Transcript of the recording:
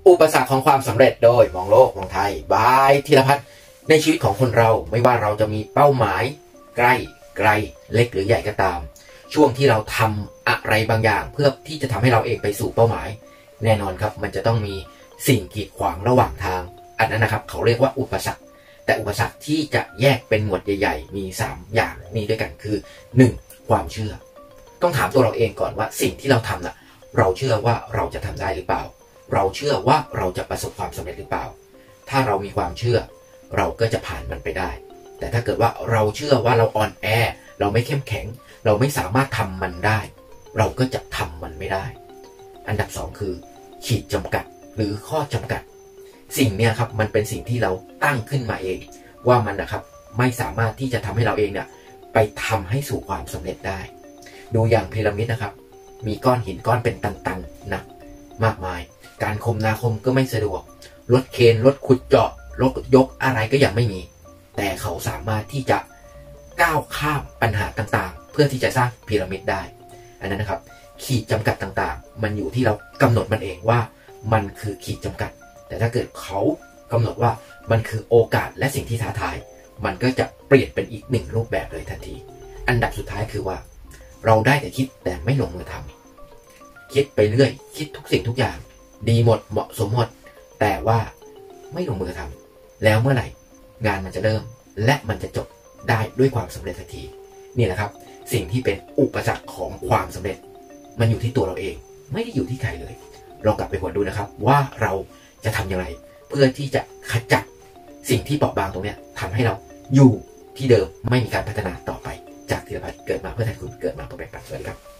อุปสรรคของความสำเร็จโดยมองโลกมองไทยบายธีรพัฒน์ในชีวิตของคนเราไม่ว่าเราจะมีเป้าหมายใกล้ไกลเล็กหรือใหญ่ก็ตามช่วงที่เราทำอะไรบางอย่างเพื่อที่จะทำให้เราเองไปสู่เป้าหมายแน่นอนครับมันจะต้องมีสิ่งกีดขวางระหว่างทางอันนั้นนะครับเขาเรียกว่าอุปสรรคแต่อุปสรรคที่จะแยกเป็นหมวดใหญ่ๆมี3อย่างนี้ด้วยกันคือ 1. ความเชื่อต้องถามตัวเราเองก่อนว่าสิ่งที่เราทำน่ะเราเชื่อว่าเราจะทำได้หรือเปล่าเราเชื่อว่าเราจะประสบความสำเร็จหรือเปล่าถ้าเรามีความเชื่อเราก็จะผ่านมันไปได้แต่ถ้าเกิดว่าเราเชื่อว่าเราอ่อนแอเราไม่เข้มแข็งเราไม่สามารถทำมันได้เราก็จะทำมันไม่ได้อันดับ2คือขีดจำกัดหรือข้อจำกัดสิ่งนี้ครับมันเป็นสิ่งที่เราตั้งขึ้นมาเองว่ามันนะครับไม่สามารถที่จะทำให้เราเองเนี่ยไปทำให้สู่ความสำเร็จได้ดูอย่างพีระมิดนะครับมีก้อนหินก้อนเป็นตันๆหนักมากมายการคมนาคมก็ไม่สะดวกรถเคนรถขุดเจาะรถยกอะไรก็ยังไม่มีแต่เขาสามารถที่จะก้าวข้ามปัญหาต่างๆเพื่อที่จะสร้างพีระมิดได้อันนั้นนะครับขีดจำกัดต่างๆมันอยู่ที่เรากำหนดมันเองว่ามันคือขีดจำกัดแต่ถ้าเกิดเขากำหนดว่ามันคือโอกาสและสิ่งที่ท้าทายมันก็จะเปลี่ยนเป็นอีกหนึ่งรูปแบบเลยทันทีอันดับสุดท้ายคือว่าเราได้แต่คิดแต่ไม่ลงมือทำคิดไปเรื่อยคิดทุกสิ่งทุกอย่างดีหมดเหมาะสมหมดแต่ว่าไม่ลงมือทำแล้วเมื่อไหร่งานมันจะเริ่มและมันจะจบได้ด้วยความสำเร็จทันทีนี่แหละครับสิ่งที่เป็นอุปสรรคของความสำเร็จมันอยู่ที่ตัวเราเองไม่ได้อยู่ที่ใครเลยลองกลับไปหวนดูนะครับว่าเราจะทำอย่างไรเพื่อที่จะขจัดสิ่งที่เปราะบางตรงนี้ทำให้เราอยู่ที่เดิมไม่มีการพัฒนาต่อไปจากธีรพัฒน์เกิดมาเพื่อแทนคุณเกิดมาเพื่อแบ่งปันสวัสดีครับ